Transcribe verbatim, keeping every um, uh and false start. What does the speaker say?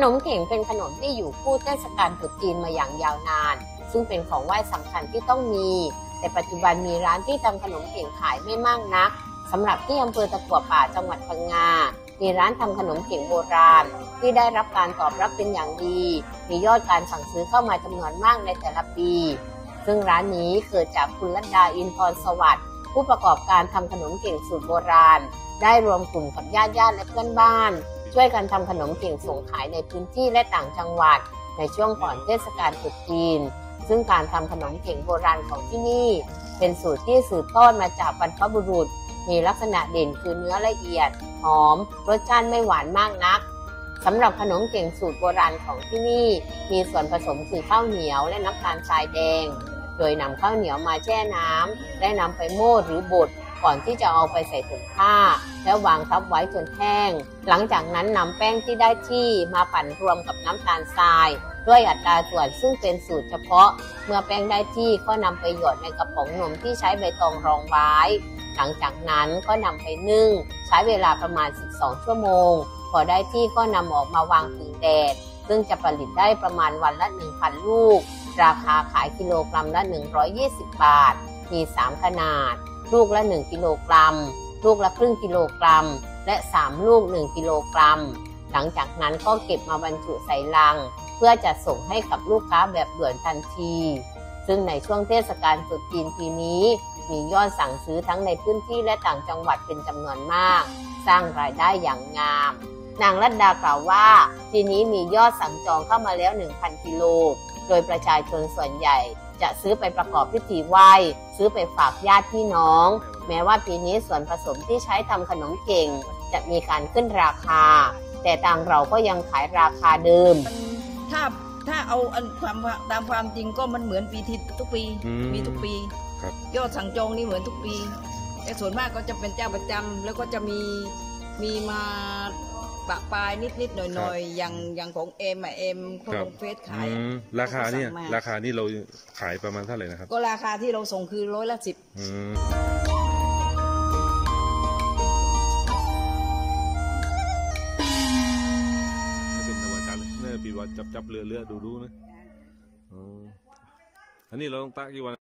มเข่งเป็นขนมที่อยู่คู่เทศกาลตรุษจีนมาอย่างยาวนานซึ่งเป็นของไหว้สำคัญที่ต้องมีแต่ปัจจุบันมีร้านที่ทำขนมเข่งขายไม่มากนักสำหรับที่อำเภอตะกั่วป่าจังหวัดพังงามีร้านทำขนมเข่งโบราณที่ได้รับการตอบรับเป็นอย่างดีมียอดการสั่งซื้อเข้ามาจำนวนมากในแต่ละปีซึ่งร้านนี้เกิดจากคุณลัดดาอินทร์สวัสดิ์ผู้ประกอบการทำขนมเข่งสูตรโบราณได้รวมกลุ่มกับญาติญาติและเพื่อนบ้านช่วยกันทำขนมเข่งส่งขายในพื้นที่และต่างจังหวัดในช่วงก่อนเทศกาลตรุษจีนซึ่งการทำขนมเข่งโบราณของที่นี่เป็นสูตรที่สืบทอดมาจากบรรพบุรุษมีลักษณะเด่นคือเนื้อละเอียดหอมรสชาติไม่หวานมากนักสำหรับขนมเข่งสูตรโบราณของที่นี่มีส่วนผสมคือข้าวเหนียวและน้ำตาลทรายแดงโดยนำข้าวเหนียวมาแช่น้ำและนำไปโม่หรือบดก่อนที่จะเอาไปใส่ถุงผ้าแล้ววางทับไว้จนแห้งหลังจากนั้นนำแป้งที่ได้ที่มาปั่นรวมกับน้ำตาลทรายด้วยอัตราส่วนซึ่งเป็นสูตรเฉพาะเมื่อแป้งได้ที่ก็นำไปหยดในกระป๋องนมที่ใช้ใบตองรองไว้หลังจากนั้นก็นำไปนึ่งใช้เวลาประมาณสิบสองชั่วโมงพอได้ที่ก็นำออกมาวางผึ่งแดดซึ่งจะผลิตได้ประมาณวันละ หนึ่งพัน ลูกราคาขายกิโลกรัมละหนึ่งร้อยยี่สิบบาทมีสามขนาดลูกละหนึ่งกิโลกรัมลูกละครึ่งกิโลกรัมและสามลูกหนึ่งกิโลกรัมหลังจากนั้นก็เก็บมาบรรจุใส่ลังเพื่อจะส่งให้กับลูกค้าแบบด่วนทันทีซึ่งในช่วงเทศกาลตรุษจีนปีนี้มียอดสั่งซื้อทั้งในพื้นที่และต่างจังหวัดเป็นจำนวนมากสร้างรายได้อย่างงามนางรัตดากล่าวว่าปีนี้มียอดสั่งจองเข้ามาแล้ว หนึ่งพัน กิโลโดยประชาชนส่วนใหญ่จะซื้อไปประกอบพิธีไหว้ซื้อไปฝากญาติพี่น้องแม้ว่าปีนี้ส่วนผสมที่ใช้ทำขนมเข่งจะมีการขึ้นราคาแต่ทางเราก็ยังขายราคาเดิมถ้าถ้าเอาอันความตามความจริงก็มันเหมือนปีที่ทุกปีมีทุกปียอดสั่งจองนี่เหมือนทุกปีแต่ส่วนมากก็จะเป็นเจ้าประจำแล้วก็จะมีมีมาปะปลายนิดนิดหน่อยหน่อยอย่างอย่างของเอ็มอะเอ็มคนลงเฟซขายราคาเนี่ยราคานี่เราขายประมาณเท่าไหร่นะครับก็ราคาที่เราส่งคือร้อยละสิบเป็นธรรมชาติเนี่ยปีว่าจับจับเรือเรือดูดูนะอันนี้เราต้องตั้งกี่วัน